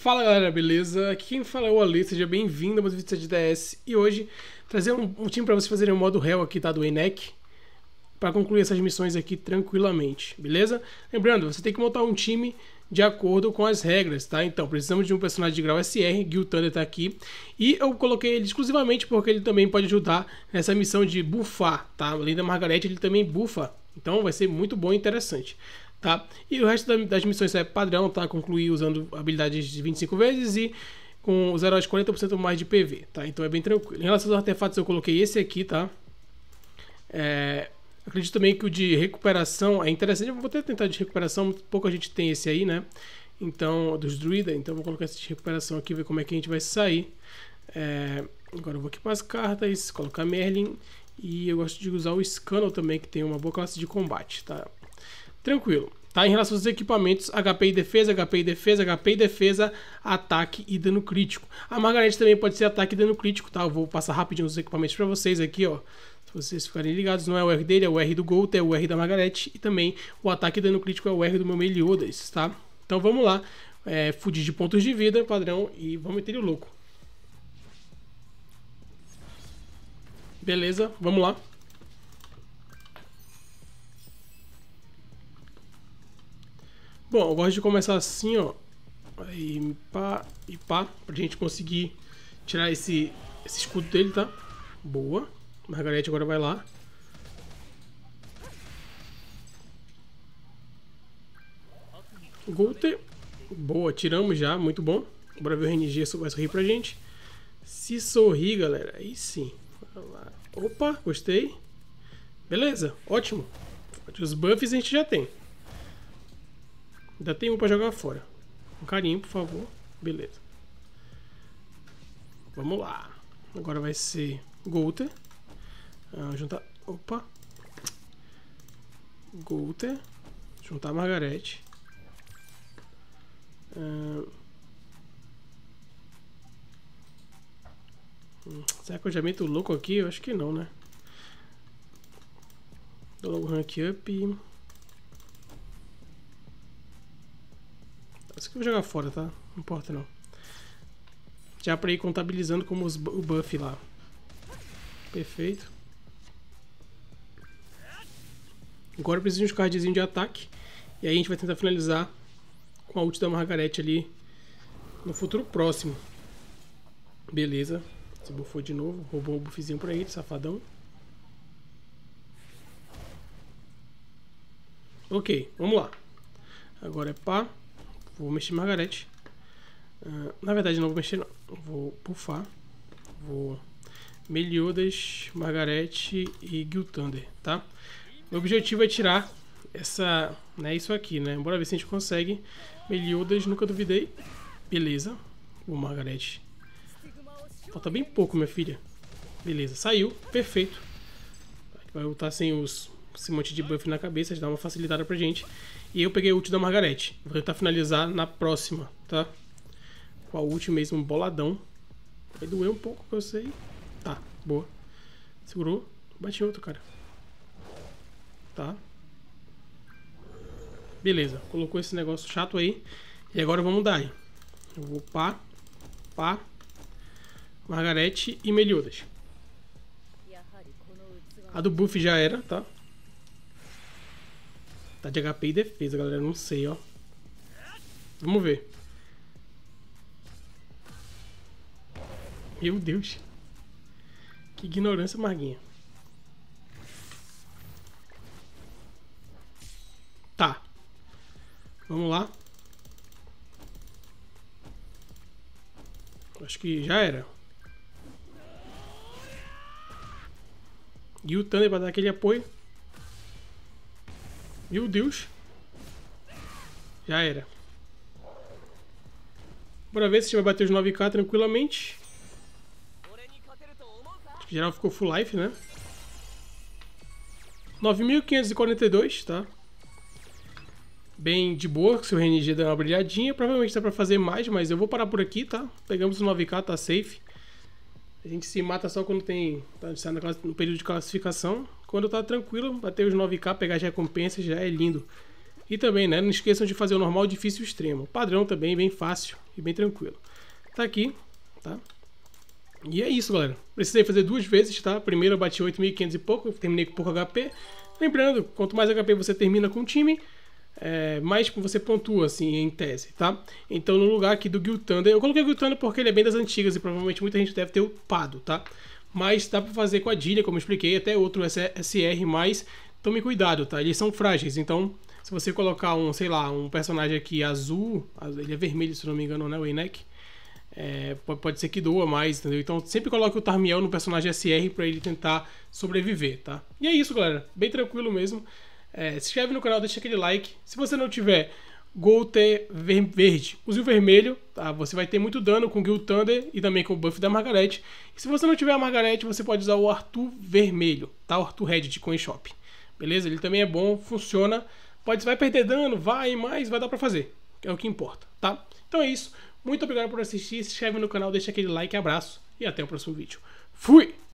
Fala galera, beleza? Aqui quem fala é o Ali, seja bem-vindo a mais um vídeo de DS. E hoje, trazer um time pra vocês fazerem o modo réu aqui, tá? Do ENEC, pra concluir essas missões aqui tranquilamente, beleza? Lembrando, você tem que montar um time de acordo com as regras, tá? Então, precisamos de um personagem de grau SR, Gil Thunder tá aqui. E eu coloquei ele exclusivamente porque ele também pode ajudar nessa missão de buffar, tá? Além da Margaret, ele também buffa, então vai ser muito bom e interessante. Tá? E o resto das missões é padrão, tá? Concluir usando habilidades de 25 vezes e com os heróis 40% mais de PV, tá? Então é bem tranquilo. Em relação aos artefatos eu coloquei esse aqui, tá? Acredito também que o de recuperação é interessante. Eu vou até tentar de recuperação, pouca gente tem esse aí, né? Então, dos druida, então eu vou colocar esse de recuperação aqui, ver como é que a gente vai sair. Agora eu vou aqui para as cartas, colocar Merlin. E eu gosto de usar o Scannel também, que tem uma boa classe de combate, tá? Tranquilo, tá? Em relação aos equipamentos, HP e defesa, HP e defesa, HP e defesa, ataque e dano crítico. A Margaret também pode ser ataque e dano crítico, tá? Eu vou passar rapidinho os equipamentos pra vocês aqui, ó. Se vocês ficarem ligados, não é o R dele, é o R do Gold, é o R da Margaret. E também o ataque e dano crítico é o R do meu Meliodas, tá? Então vamos lá, fugir de pontos de vida, padrão, e vamos meter o louco. Beleza, vamos lá. Bom, eu gosto de começar assim, ó. Aí, pá e pá, pra gente conseguir tirar esse escudo dele, tá? Boa. Margaret agora vai lá. Golter. Boa, tiramos já, muito bom. Bora ver o RNG vai sorrir pra gente. Se sorrir, galera, aí sim. Opa, gostei. Beleza, ótimo. Os buffs a gente já tem. Ainda tem um pra jogar fora. Um carinho, por favor. Beleza. Vamos lá. Agora vai ser Golter. Juntar... Opa. Golter. Juntar a Margaret. Será que eu já meto o louco aqui? Eu acho que não, né? Dou logo rank up. Isso aqui eu vou jogar fora, tá? Não importa não. Já pra ir contabilizando como o buff lá. Perfeito. Agora eu preciso de um cardzinho de ataque. E aí a gente vai tentar finalizar com a ult da Margaret ali no futuro próximo. Beleza. Se buffou de novo. Roubou um buffzinho pra ele, safadão. Ok, vamos lá. Agora é pá. Vou mexer Margaret. Na verdade não vou mexer não. Vou buffar. Vou Meliodas, Margaret e Gil Thunder, tá? O objetivo é tirar essa, né, isso aqui, né? Bora ver se a gente consegue. Meliodas, nunca duvidei. Beleza. Vou Margaret. Falta bem pouco, minha filha. Beleza, saiu. Perfeito. Vai voltar sem esse monte de buff na cabeça, dá uma facilitada pra gente. E eu peguei o ult da Margaret. Vou tentar finalizar na próxima, tá? Com a ult mesmo, boladão. Vai doer um pouco, que eu sei. Tá, boa. Segurou. Bati outro, cara. Tá. Beleza, colocou esse negócio chato aí. E agora vamos dar aí. Eu vou pá, pá, Margaret e Meliodas. A do buff já era, tá? Tá de HP e defesa, galera. Não sei, ó. Vamos ver. Meu Deus. Que ignorância, Marguinha. Tá. Vamos lá. Acho que já era. E o Thunder pra dar aquele apoio. Meu Deus. Já era. Bora ver se a gente vai bater os 9k tranquilamente. Acho que geral ficou full life, né? 9.542, tá? Bem de boa, se o RNG der uma brilhadinha. Provavelmente dá pra fazer mais, mas eu vou parar por aqui, tá? Pegamos o 9k, tá safe. A gente se mata só quando tá no período de classificação. Quando tá tranquilo, bater os 9k, pegar as recompensas, já é lindo. E também, né, não esqueçam de fazer o normal, difícil e extremo. Padrão também, bem fácil e bem tranquilo. Tá aqui, tá? E é isso, galera. Precisei fazer 2 vezes, tá? Primeiro eu bati 8.500 e pouco, terminei com pouco HP. Lembrando, quanto mais HP você termina com o time, mais você pontua, assim, em tese, tá? Então, no lugar aqui do Guild Thunder, eu coloquei o Guild Thunder porque ele é bem das antigas e provavelmente muita gente deve ter upado, tá? Mas dá pra fazer com a Dilha, como eu expliquei, até outro SR, mas tome cuidado, tá? Eles são frágeis, então se você colocar um, sei lá, um personagem aqui azul, ele é vermelho se não me engano, né, o Enek, pode ser que doa mais, entendeu? Então sempre coloque o Tarmiel no personagem SR pra ele tentar sobreviver, tá? E é isso, galera, bem tranquilo mesmo. Se inscreve no canal, deixa aquele like. Se você não tiver Golter verde, use o vermelho, tá? Você vai ter muito dano com o Guild Thunder e também com o buff da Margaret. E se você não tiver a Margaret, você pode usar o Arthur vermelho, tá? O Arthur Red de Coin Shop. Beleza? Ele também é bom, funciona. Vai perder dano, mas vai dar pra fazer. É o que importa, tá? Então é isso. Muito obrigado por assistir. Se inscreve no canal, deixa aquele like, abraço e até o próximo vídeo. Fui!